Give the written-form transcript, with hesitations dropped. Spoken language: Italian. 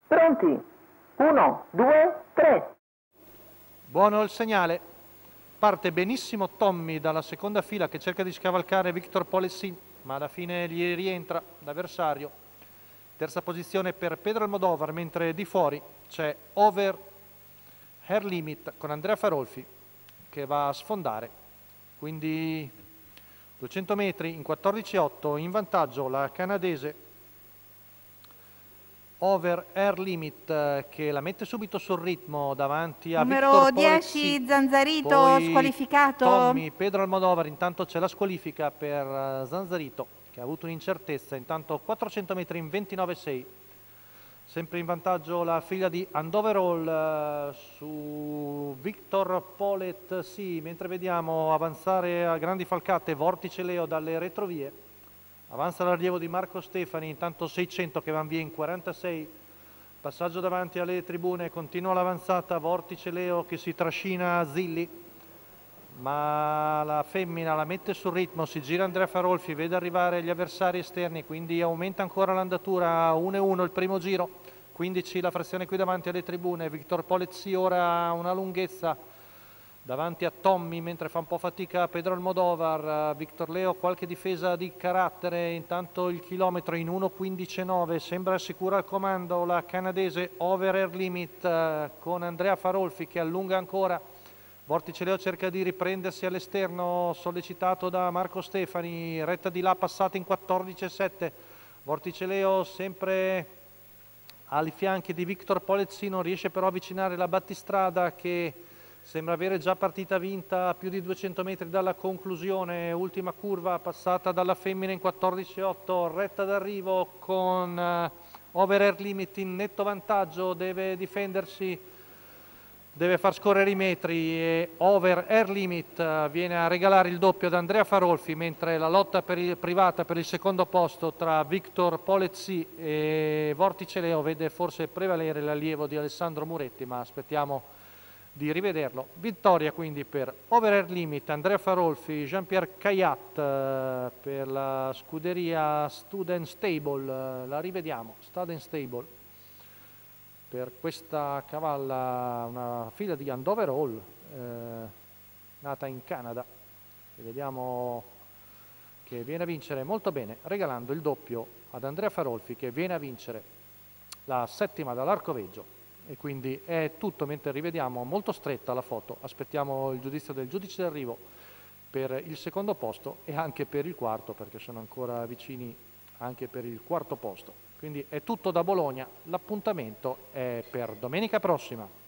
Pronti? 1, 2, 3. Buono il segnale. Parte benissimo Tommy dalla seconda fila che cerca di scavalcare Victor Polessin, ma alla fine gli rientra l'avversario. Terza posizione per Pedro Almodovar, mentre di fuori c'è Over Air Limit con Andrea Farolfi che va a sfondare. Quindi 200 metri in 14,8 in vantaggio la canadese Over Air Limit che la mette subito sul ritmo davanti a Numero Victor 10 Polezzi. Zanzarito Poi squalificato. Tommy, Pedro Almodovar, intanto c'è la squalifica per Zanzarito che ha avuto un'incertezza, intanto 400 metri in 29,6. Sempre in vantaggio la figlia di Andoverall su Victor Polet, sì, mentre vediamo avanzare a grandi falcate Vortice Leo dalle retrovie. Avanza l'allievo di Marco Stefani, intanto 600 che vanno via in 46. Passaggio davanti alle tribune, continua l'avanzata, Vortice Leo che si trascina Zilli, ma la femmina la mette sul ritmo, si gira Andrea Farolfi, vede arrivare gli avversari esterni, quindi aumenta ancora l'andatura, 1-1 il primo giro, 15 la frazione qui davanti alle tribune, Victor Polezzi ora una lunghezza davanti a Tommy mentre fa un po' fatica Pedro Almodovar, Victor Leo qualche difesa di carattere, intanto il chilometro in 1.15,9, sembra sicura al comando la canadese Over Air Limit con Andrea Farolfi che allunga ancora. Vortice Leo cerca di riprendersi all'esterno, sollecitato da Marco Stefani, retta di là passata in 14,7. Vortice Leo sempre ai fianchi di Victor Polezzi, non riesce però a avvicinare la battistrada che sembra avere già partita vinta a più di 200 metri dalla conclusione. Ultima curva passata dalla femmina in 14,8, retta d'arrivo con Over Air Limit in netto vantaggio, deve difendersi, deve far scorrere i metri e Over Air Limit viene a regalare il doppio ad Andrea Farolfi, mentre la lotta privata per il secondo posto tra Victor Polezzi e Vortice Leo vede forse prevalere l'allievo di Alessandro Muretti, ma aspettiamo di rivederlo. Vittoria quindi per Over Air Limit, Andrea Farolfi, Jean-Pierre Caillat per la scuderia Student Stable, la rivediamo, Student Stable, per questa cavalla, una figlia di Andoverall, nata in Canada, e vediamo che viene a vincere molto bene, regalando il doppio ad Andrea Farolfi che viene a vincere la settima dall'Arcoveggio. E quindi è tutto, mentre rivediamo molto stretta la foto, aspettiamo il giudizio del giudice d'arrivo per il secondo posto e anche per il quarto, perché sono ancora vicini anche per il quarto posto. Quindi è tutto da Bologna, l'appuntamento è per domenica prossima.